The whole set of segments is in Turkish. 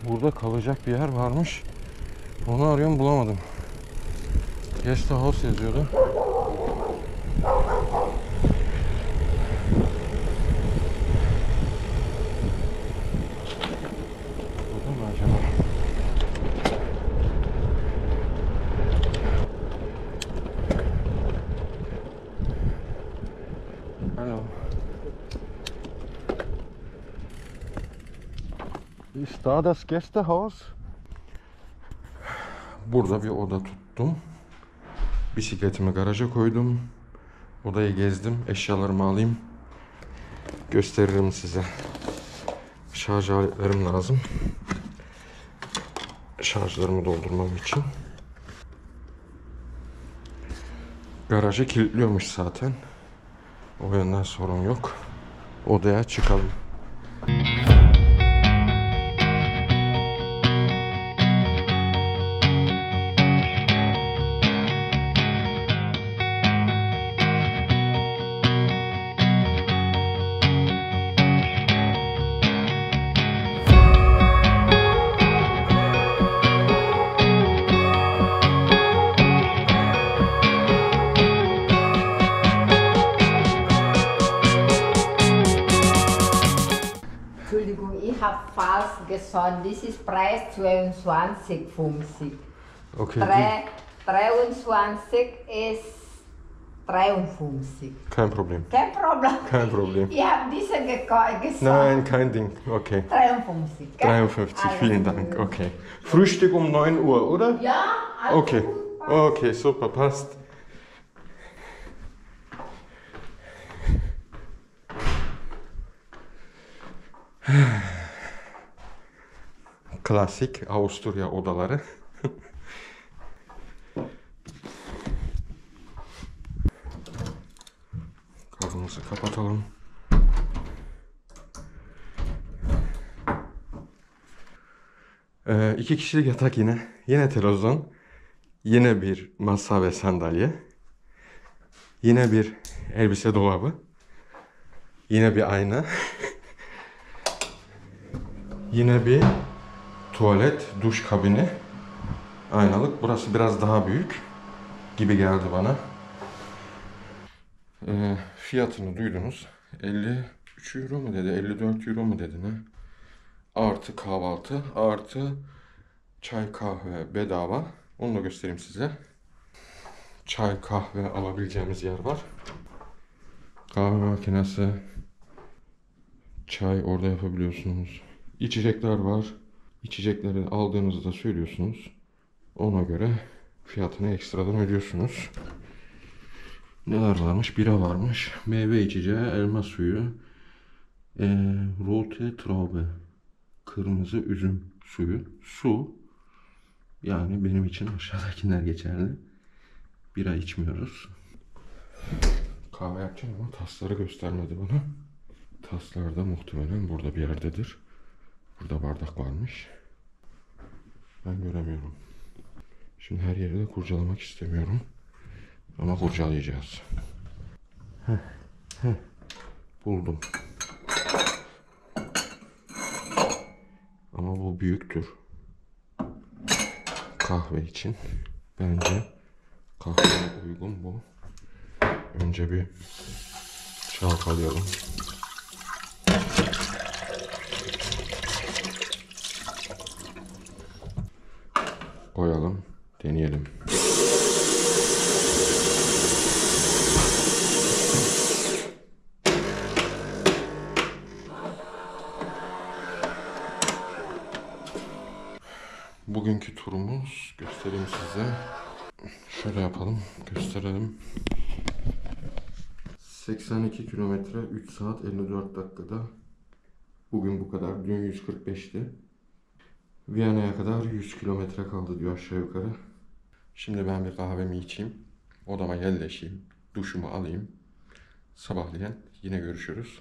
Burada kalacak bir yer varmış. Onu arıyorum, bulamadım. Guest House yazıyordu. Burada mı acaba? Hello. Ist da das Gästehaus? Burada bir oda tuttum. Bisikletimi garaja koydum. Odayı gezdim. Eşyalarımı alayım. Gösteririm size. Şarj aletlerim lazım. Şarjlarımı doldurmam için. Garajı kilitliyormuş zaten. O yönden sorun yok. Odaya çıkalım. Entschuldigung, ich habe falsch gesagt. Das ist Preis 22,50. Okay. 23 ist 53. Kein Problem. Kein Problem. Kein Problem. Ich habe diese gesagt. Nein, kein Ding. Okay. 53. Gell? 53, Alles vielen gut. Dank. Okay. Frühstück um 9 Uhr, oder? Ja, alles Okay. gut, passt. Okay, super, passt. Klasik Avusturya odaları. Kapımızı kapatalım. İki kişilik yatak yine. Yine televizyon. Yine bir masa ve sandalye. Yine bir elbise dolabı. Yine bir ayna. Yine bir tuvalet, duş kabini. Aynalık. Burası biraz daha büyük gibi geldi bana. Fiyatını duydunuz. 53 euro mu dedi, 54 euro mu dedi ne? Artı kahvaltı, artı çay kahve bedava. Onu da göstereyim size. Çay kahve alabileceğimiz yer var. Kahve makinesi, çay orada yapabiliyorsunuz. İçecekler var. İçecekleri aldığınızda söylüyorsunuz. Ona göre fiyatını ekstradan ödüyorsunuz. Neler varmış? Bira varmış. Meyve içeceği, elma suyu. Rote Traube. Kırmızı üzüm suyu. Su. Yani benim için aşağıdakiler geçerli. Bira içmiyoruz. Kahve yapacağım ama tasları göstermedi bana. Taslar da muhtemelen burada bir yerdedir. Burada bardak varmış. Ben göremiyorum. Şimdi her yeri de kurcalamak istemiyorum. Ama kurcalayacağız. Buldum. Ama bu büyüktür. Kahve için. Bence kahveye uygun bu. Önce bir çalkalayalım. Koyalım. Deneyelim. Bugünkü turumuz, göstereyim size. Şöyle yapalım, gösterelim. 82 kilometre, 3 saat 54 dakikada. Bugün bu kadar. Dün 145'ti. Viyana'ya kadar 100 kilometre kaldı diyor aşağı yukarı. Şimdi ben bir kahvemi içeyim. Odama yerleşeyim. Duşumu alayım. Sabahleyin yine görüşürüz.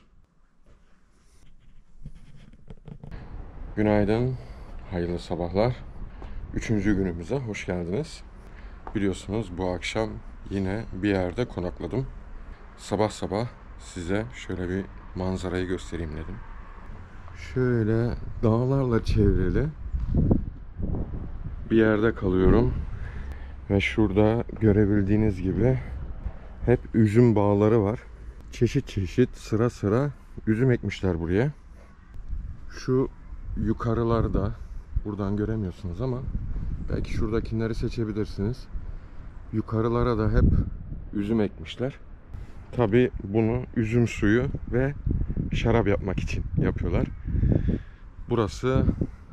Günaydın. Hayırlı sabahlar. 3. günümüze hoş geldiniz. Biliyorsunuz bu akşam yine bir yerde konakladım. Sabah sabah size şöyle bir manzarayı göstereyim dedim. Şöyle dağlarla çevrili bir yerde kalıyorum. Ve şurada görebildiğiniz gibi hep üzüm bağları var. Çeşit çeşit sıra sıra üzüm ekmişler buraya. Şu yukarılarda buradan göremiyorsunuz ama belki şuradakileri seçebilirsiniz. Yukarılara da hep üzüm ekmişler. Tabi bunu üzüm suyu ve şarap yapmak için yapıyorlar. Burası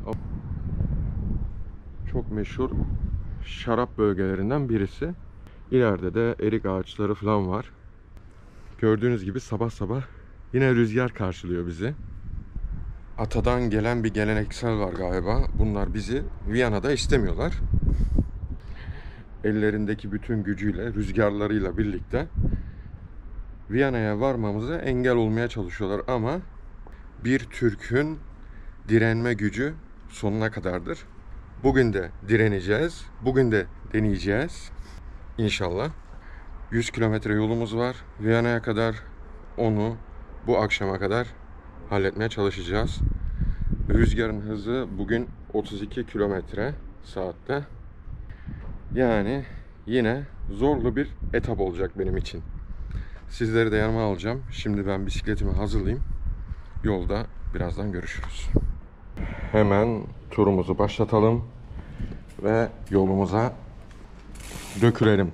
çok meşhur şarap bölgelerinden birisi. İleride de erik ağaçları falan var. Gördüğünüz gibi sabah sabah yine rüzgar karşılıyor bizi. Atadan gelen bir geleneksel var galiba. Bunlar bizi Viyana'da istemiyorlar. Ellerindeki bütün gücüyle, rüzgarlarıyla birlikte Viyana'ya varmamıza engel olmaya çalışıyorlar ama bir Türk'ün direnme gücü sonuna kadardır. Bugün de direneceğiz. Bugün de deneyeceğiz. İnşallah. 100 kilometre yolumuz var. Viyana'ya kadar onu bu akşama kadar halletmeye çalışacağız. Rüzgarın hızı bugün 32 kilometre saatte. Yani yine zorlu bir etap olacak benim için. Sizleri de yanıma alacağım. Şimdi ben bisikletimi hazırlayayım. Yolda birazdan görüşürüz. Hemen turumuzu başlatalım ve yolumuza dökülelim.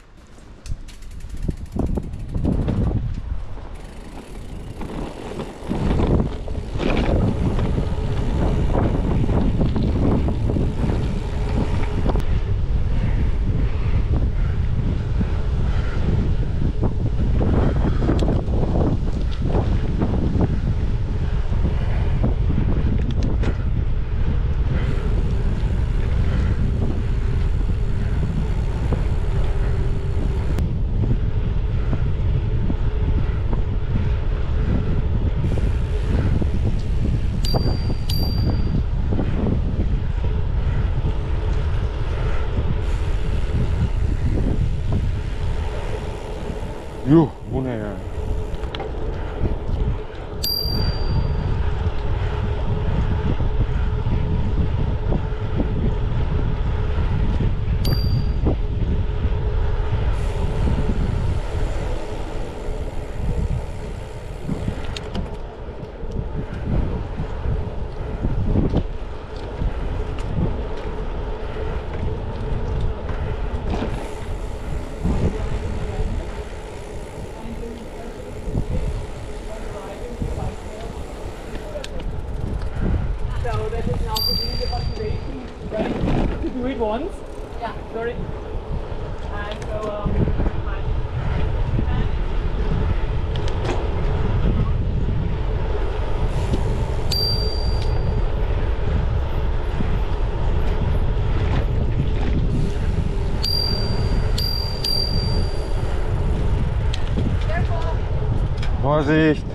Yuh, bu ne ya? So that is now to do the population, right? To do it once. Yeah. Sorry. And so Vorsicht!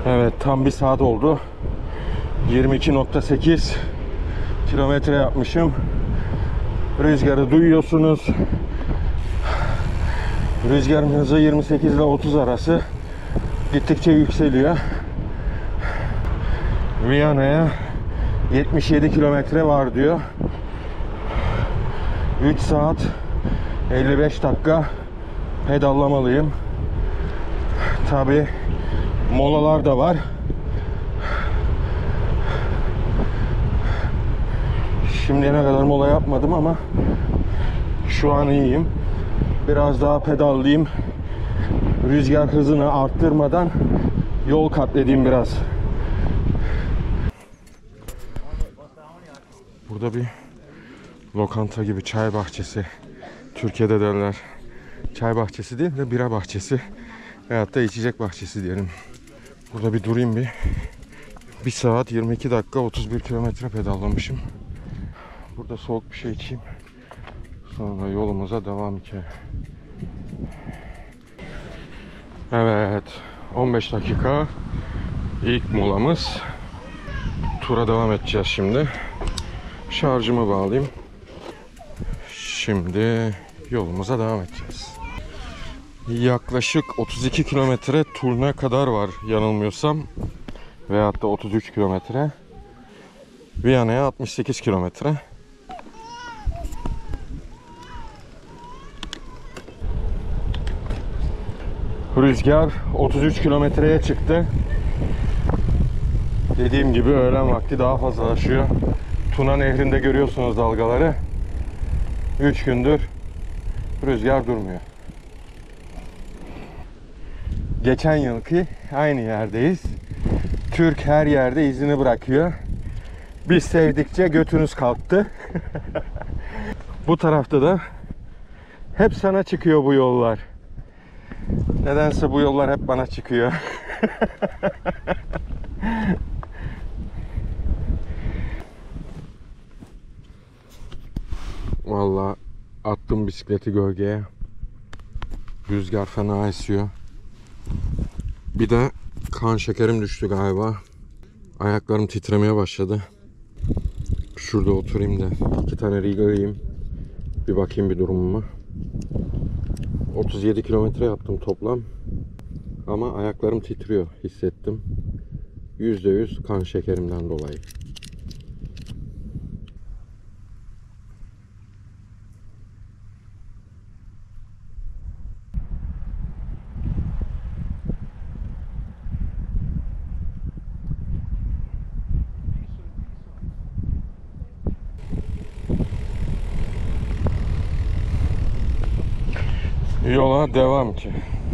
Evet, tam bir saat oldu. 22.8 kilometre yapmışım. Rüzgarı duyuyorsunuz. Rüzgarın hızı 28 ile 30 arası. Gittikçe yükseliyor. Viyana'ya 77 kilometre var diyor. 3 saat 55 dakika pedallamalıyım. Tabi molalar da var. Şimdiye kadar mola yapmadım ama şu an iyiyim. Biraz daha pedallayayım. Rüzgar hızını arttırmadan yol kat edeyim biraz. Burada bir lokanta gibi çay bahçesi. Türkiye'de derler. Çay bahçesi değil de bira bahçesi. Veyahut da içecek bahçesi diyelim. Burada bir durayım bir. 1 saat 22 dakika 31 kilometre pedallamışım. Burada soğuk bir şey içeyim. Sonra yolumuza devam ki. Evet. 15 dakika ilk molamız. Tura devam edeceğiz şimdi. Şarjımı bağlayayım. Şimdi yolumuza devam edeceğiz. Yaklaşık 32 kilometre Toulon'a kadar var yanılmıyorsam. Veyahut da 33 kilometre. Viyana'ya 68 kilometre. Rüzgar 33 kilometreye çıktı. Dediğim gibi öğlen vakti daha fazlalaşıyor. Tuna Nehri'nde görüyorsunuz dalgaları. 3 gündür rüzgar durmuyor. Geçen yılki aynı yerdeyiz. Türk her yerde izini bırakıyor. Biz sevdikçe götünüz kalktı. Bu tarafta da hep sana çıkıyor bu yollar. Nedense bu yollar hep bana çıkıyor. Vallahi attım bisikleti gölgeye. Rüzgar fena esiyor. Bir de kan şekerim düştü galiba. Ayaklarım titremeye başladı. Şurada oturayım da 2 tane Riga yiyeyim. Bir bakayım bir durumuma. 37 kilometre yaptım toplam. Ama ayaklarım titriyor, hissettim. %100 kan şekerimden dolayı. Yola devam ki.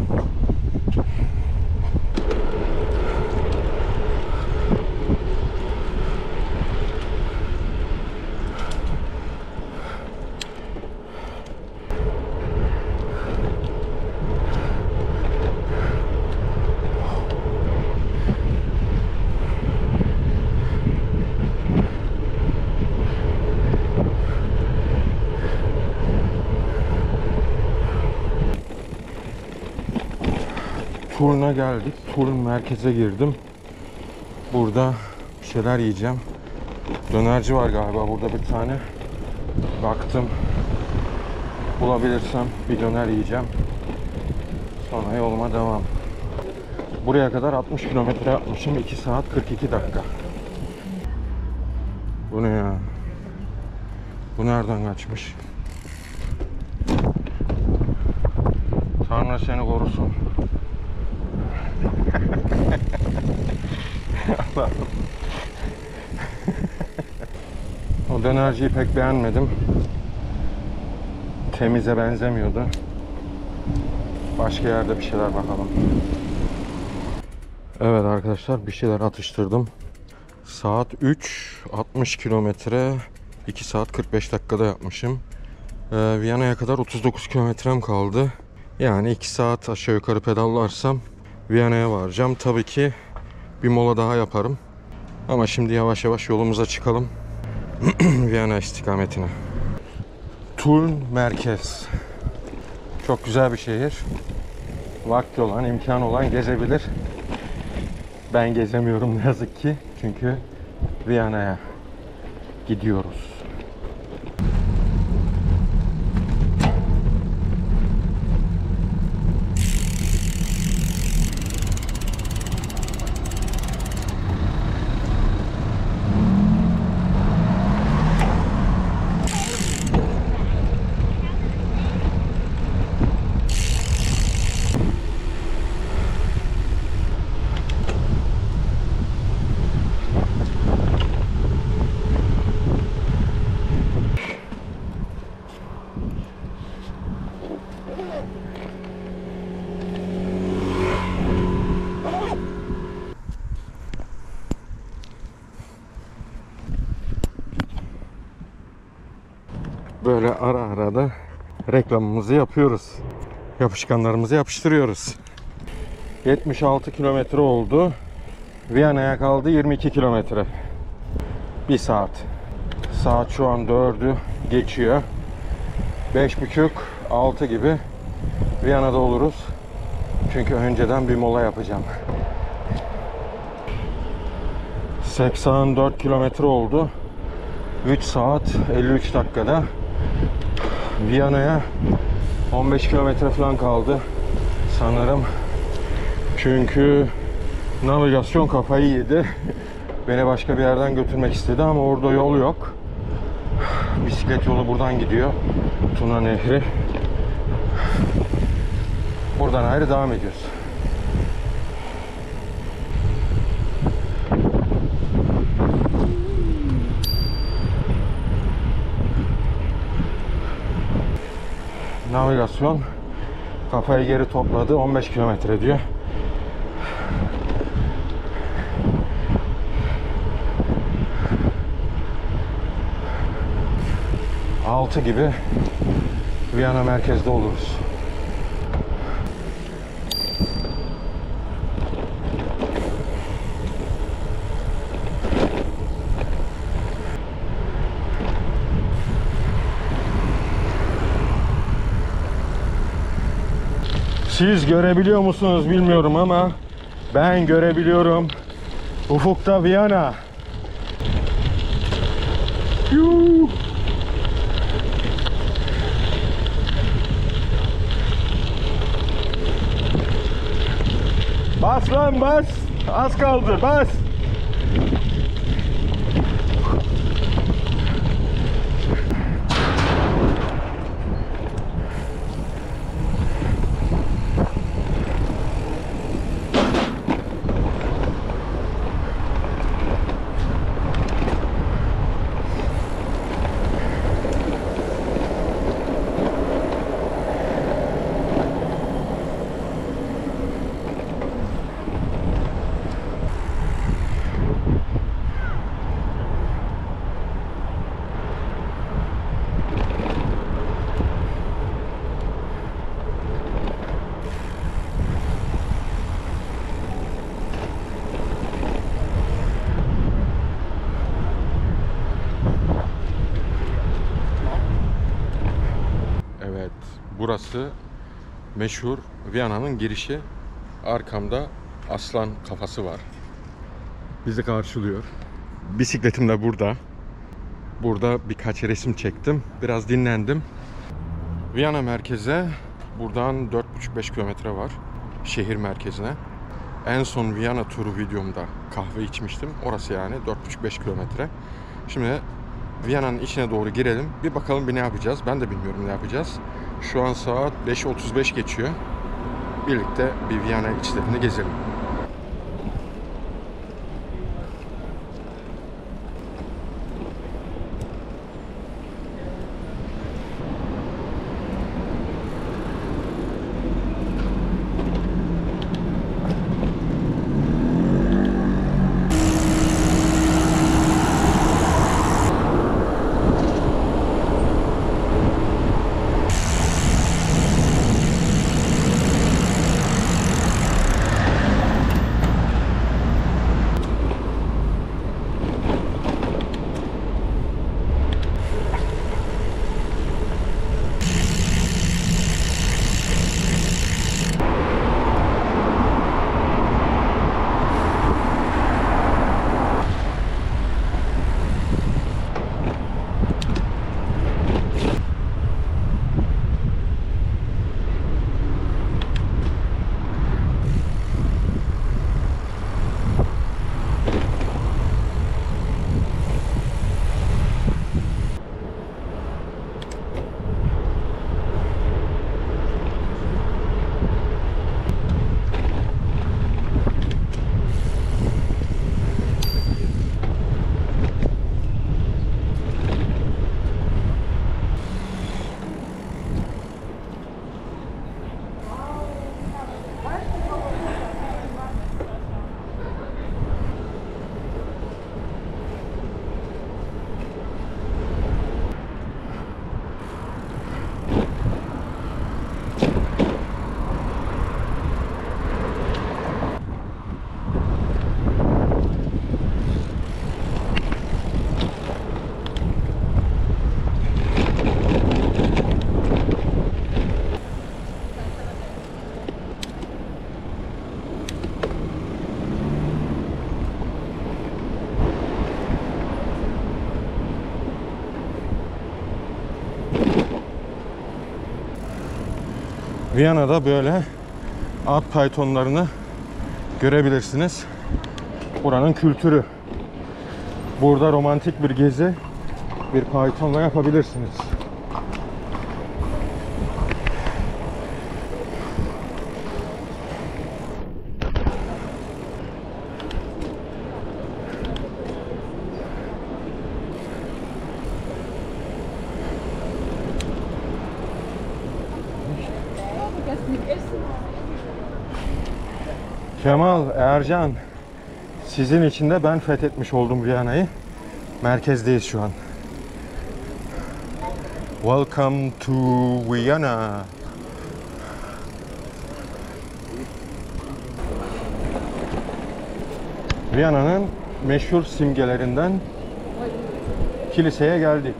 Toulon'a geldik. Toulon merkeze girdim. Burada bir şeyler yiyeceğim. Dönerci var galiba burada bir tane. Baktım. Bulabilirsem bir döner yiyeceğim. Sonra yoluma devam. Buraya kadar 60 kilometre yapmışım. 2 saat 42 dakika. Bu ne ya? Bu nereden kaçmış? Tanrı seni korusun. Allah'ım. O dönerciyi pek beğenmedim. Temize benzemiyordu. Başka yerde bir şeyler bakalım. Evet arkadaşlar, bir şeyler atıştırdım. Saat 3, 60 kilometre, 2 saat 45 dakikada yapmışım. Viyana'ya kadar 39 kilometrem kaldı. Yani 2 saat aşağı yukarı pedallarsam Viyana'ya varacağım. Tabii ki bir mola daha yaparım. Ama şimdi yavaş yavaş yolumuza çıkalım. Viyana istikametine. Toulon merkez. Çok güzel bir şehir. Vakti olan, imkanı olan gezebilir. Ben gezemiyorum ne yazık ki. Çünkü Viyana'ya gidiyoruz. Böyle ara ara da reklamımızı yapıyoruz. Yapışkanlarımızı yapıştırıyoruz. 76 kilometre oldu. Viyana'ya kaldı 22 kilometre. 1 saat. Saat şu an 4'ü geçiyor. 5.30-6 gibi Viyana'da oluruz. Çünkü önceden bir mola yapacağım. 84 kilometre oldu. 3 saat 53 dakikada. Viyana'ya 15 kilometre falan kaldı sanırım. Çünkü navigasyon kafayı yedi. Beni başka bir yerden götürmek istedi ama orada yol yok. Bisiklet yolu buradan gidiyor. Tuna Nehri. Buradan ayrı devam ediyoruz. Navigasyon kafayı geri topladı. 15 kilometre diyor. Altı gibi Viyana merkezde oluruz. Siz görebiliyor musunuz bilmiyorum ama ben görebiliyorum. Ufukta Viyana. Yuh! Bas lan bas. Az kaldı bas. Burası meşhur Viyana'nın girişi. Arkamda aslan kafası var. Bizi karşılıyor. Bisikletim de burada. Burada birkaç resim çektim. Biraz dinlendim. Viyana merkeze buradan 4,5-5 kilometre var. Şehir merkezine. En son Viyana turu videomda kahve içmiştim. Orası yani 4,5-5 kilometre. Şimdi Viyana'nın içine doğru girelim. Bir bakalım bir ne yapacağız. Ben de bilmiyorum ne yapacağız. Şu an saat 5:35 geçiyor. Birlikte bir Viyana içlerini gezelim. Viyana'da böyle at faytonlarını görebilirsiniz. Buranın kültürü. Burada romantik bir gezi bir faytonla yapabilirsiniz. Kemal, Ercan, sizin için de ben fethetmiş oldum Viyana'yı. Merkezdeyiz şu an. Welcome to Vienna. Viyana'nın meşhur simgelerinden kiliseye geldik.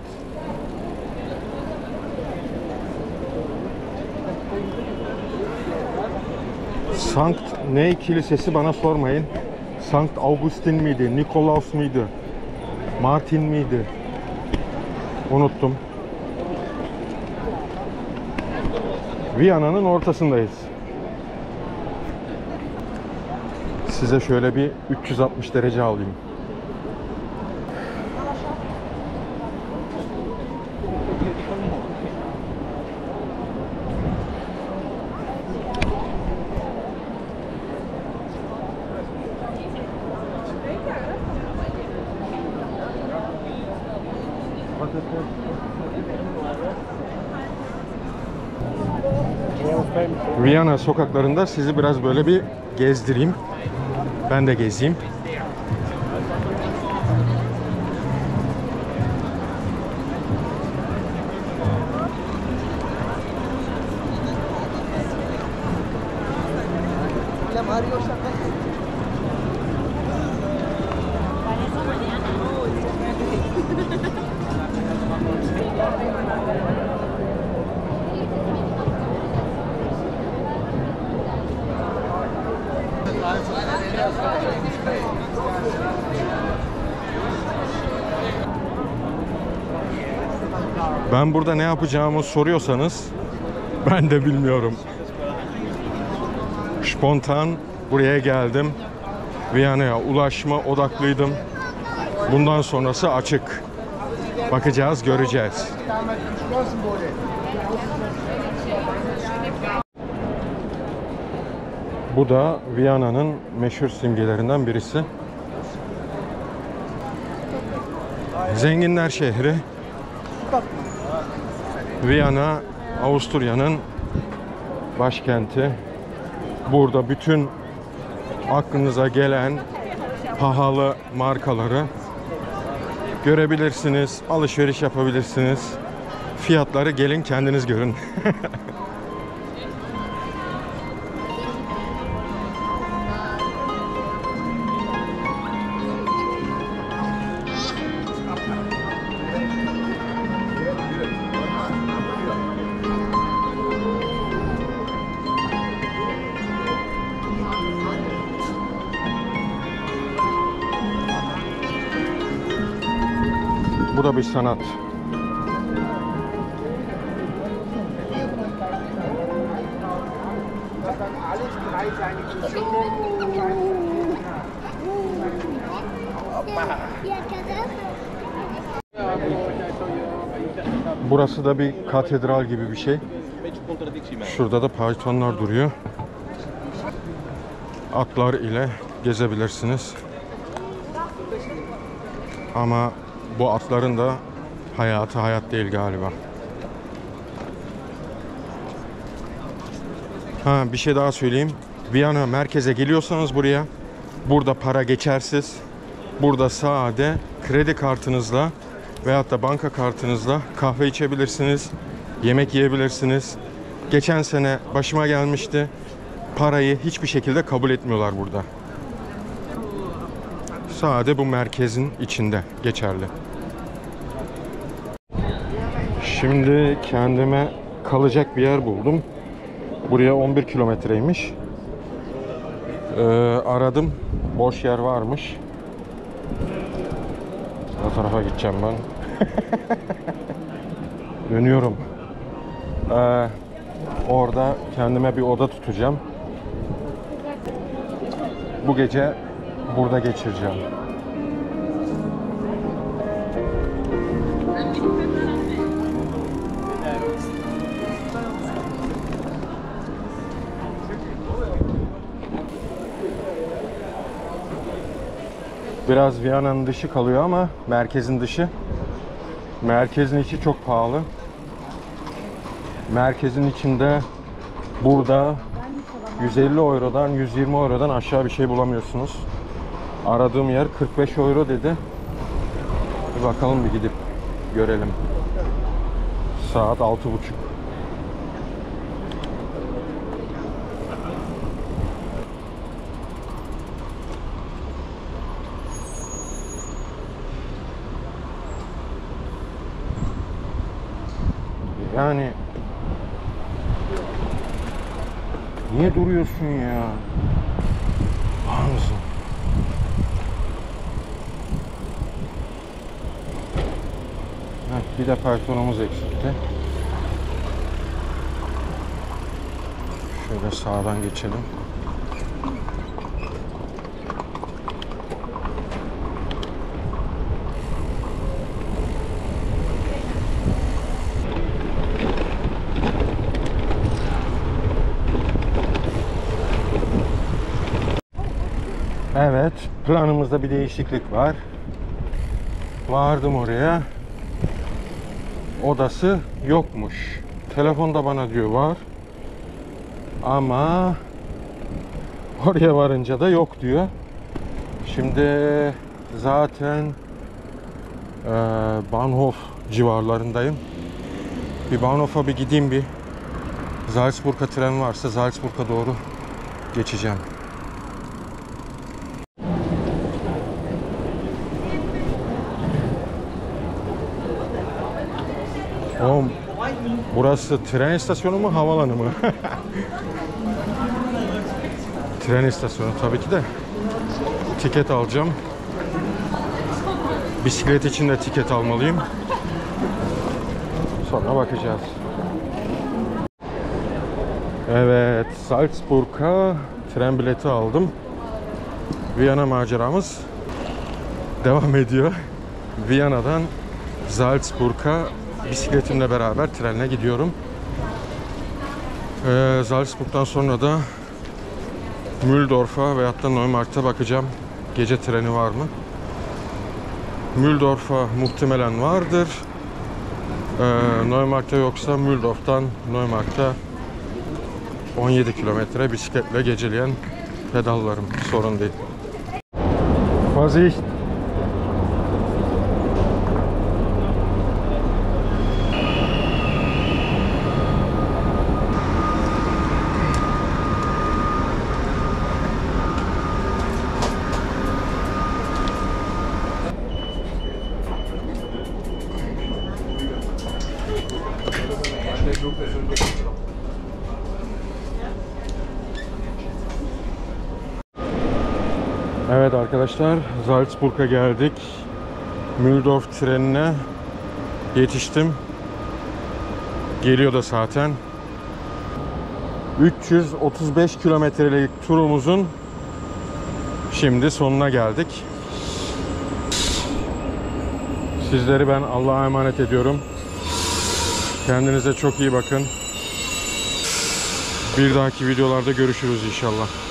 Sankt Ney Kilisesi bana sormayın. Sankt Augustin miydi? Nikolaus mıydı? Martin miydi? Unuttum. Viyana'nın ortasındayız. Size şöyle bir 360 derece alayım. Viyana sokaklarında sizi biraz böyle bir gezdireyim. Ben de gezeyim. Ben burada ne yapacağımı soruyorsanız ben de bilmiyorum. Spontan buraya geldim. Viyana'ya ulaşma odaklıydım. Bundan sonrası açık. Bakacağız, göreceğiz. Bu da Viyana'nın meşhur simgelerinden birisi. Zenginler şehri. Viyana, Avusturya'nın başkenti. Burada bütün aklınıza gelen pahalı markaları görebilirsiniz, alışveriş yapabilirsiniz. Fiyatları gelin kendiniz görün. Bu da bir sanat. Burası da bir katedral gibi bir şey. Şurada da faytonlar duruyor. Atlar ile gezebilirsiniz. Ama bu atların da hayatı hayat değil galiba. Ha, bir şey daha söyleyeyim. Viyana merkeze geliyorsanız buraya, burada para geçersiz. Burada sade kredi kartınızla veyahut da banka kartınızla kahve içebilirsiniz, yemek yiyebilirsiniz. Geçen sene başıma gelmişti. Parayı hiçbir şekilde kabul etmiyorlar burada. Sade bu merkezin içinde geçerli. Şimdi kendime kalacak bir yer buldum. Buraya 11 kilometreymiş. Aradım. Boş yer varmış. O tarafa gideceğim ben. Dönüyorum. Orada kendime bir oda tutacağım. Bu gece burada geçireceğim. Biraz Viyana'nın dışı kalıyor ama merkezin dışı. Merkezin içi çok pahalı. Merkezin içinde burada 150 eurodan 120 eurodan aşağı bir şey bulamıyorsunuz. Aradığım yer 45 euro dedi. Bir bakalım, bir gidip görelim. Saat 6:30. Yani niye duruyorsun ya? Hamza. Bir de personelimiz eksikti. Şöyle sağdan geçelim. Evet, planımızda bir değişiklik var. Vardım oraya. Odası yokmuş. Telefonda bana diyor var. Ama oraya varınca da yok diyor. Şimdi zaten Bahnhof civarlarındayım. Bir Bahnhof'a bir gideyim bir. Salzburg'a tren varsa Salzburg'a doğru geçeceğim. Oğlum, burası tren istasyonu mu, havalanı mı? Tren istasyonu tabii ki de. Tiket alacağım. Bisiklet için de tiket almalıyım. Sonra bakacağız. Evet, Salzburg'a tren bileti aldım. Viyana maceramız devam ediyor. Viyana'dan Salzburg'a bisikletimle beraber trenle gidiyorum. Salzburg'dan sonra da Mühldorf'a veyahut da Neumarkt'a bakacağım. Gece treni var mı? Mühldorf'a muhtemelen vardır. Neumarkt'a yoksa Mühldorf'tan Neumarkt'a 17 kilometre bisikletle geceleyen pedallarım. Sorun değil. Vorsicht! Evet arkadaşlar, Salzburg'a geldik. Mühldorf trenine yetiştim. Geliyor da zaten. 335 kilometrelik turumuzun şimdi sonuna geldik. Sizleri ben Allah'a emanet ediyorum. Kendinize çok iyi bakın. Bir dahaki videolarda görüşürüz inşallah.